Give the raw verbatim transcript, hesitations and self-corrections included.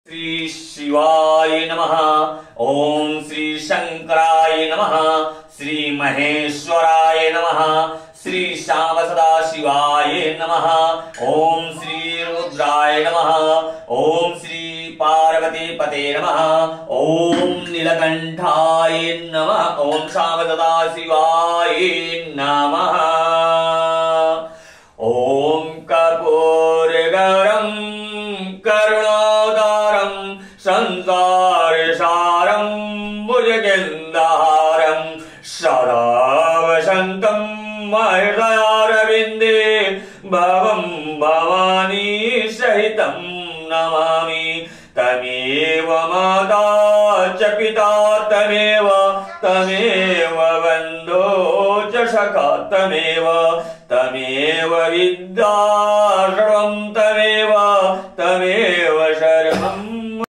श्री शिवाय नमः। ओम श्री शंकराय नमः। श्री महेश्वराय नमः। श्री श्याम सदा शिवाय नमः। ओम श्री रुद्राय नमः। ओम श्री पार्वती पते नमः। ओम नीलकंठाय नमः। ओम श्याम सदा शिवाय नमः। ओम कर्पूरगरं करुणाधारं संसारसारं भुजगेन्द्रहारं सदा वसन्तं हृदयारविन्दे भवं भवानी सहितं नमामि। तमेव माता च पिता तमेव तमेव बन्धो च सखा तमेव तमेव विद्या